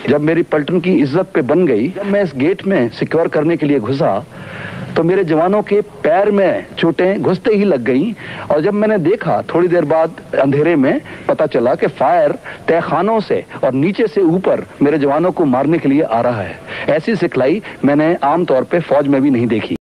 जब मेरी पलटन की इज्जत पे बन गई, जब मैं इस गेट में सिक्योर करने के लिए घुसा तो मेरे जवानों के पैर में चोटें घुसते ही लग गईं। और जब मैंने देखा थोड़ी देर बाद अंधेरे में पता चला कि फायर तहखानों से और नीचे से ऊपर मेरे जवानों को मारने के लिए आ रहा है। ऐसी सिखलाई मैंने आमतौर पे फौज में भी नहीं देखी।